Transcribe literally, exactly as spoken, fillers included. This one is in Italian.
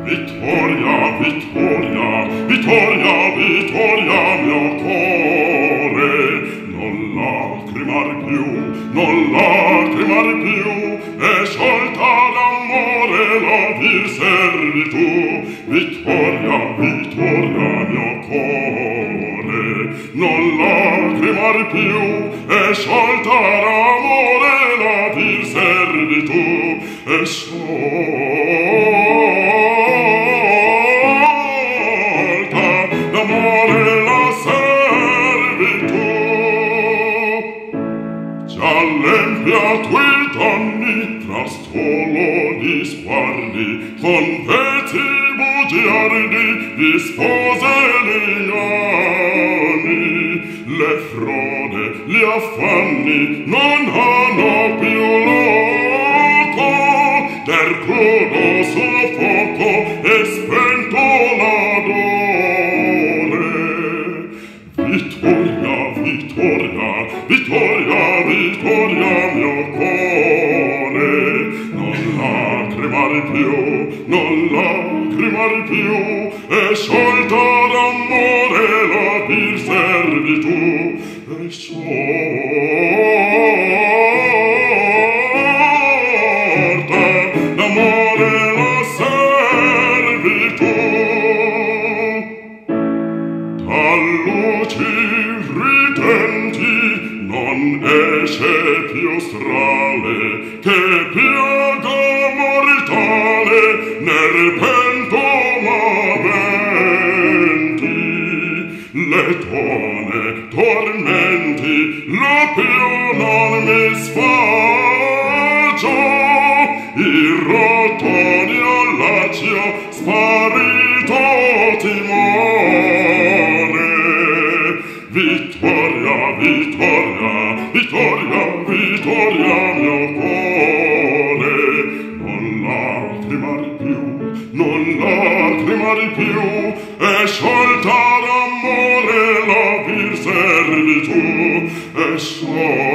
Vittoria, Vittoria, Vittoria, Vittoria, mio cuore, non lacrimar più, non lacrimar più, e sciolta d'amore la vil servitù. Vittoria, Vittoria, mio cuore, non lacrimar più, e sciolta d'amore la vil servitù, e sciolta d'amore la servitù. Già l'empiato i danni, tra stolo di sguardi, con veti bugiardi, di spose liani, le frode, gli affanni, non hanno più loco, del crudo soffoco e spento l'adore. Vittoria, Vittoria, Vittoria, Vittoria, mio cuore, non lacrimar più, non lacrimar più, e sciolta d'amore la vil servitù, e sciolta d'amore la servitù. Tal luci ridenti non esce più strale, che piaga mortale nel pento m'aventi. Le tone tormenti la più non mi sfaccio, i rotoni all'accio sparito timore. Vittoria, Vittoria, Vittoria, Vittoria, mio cuore, non lacrimar più, non lacrimar più, e sciolta d'amore la vil servitù, e sciolta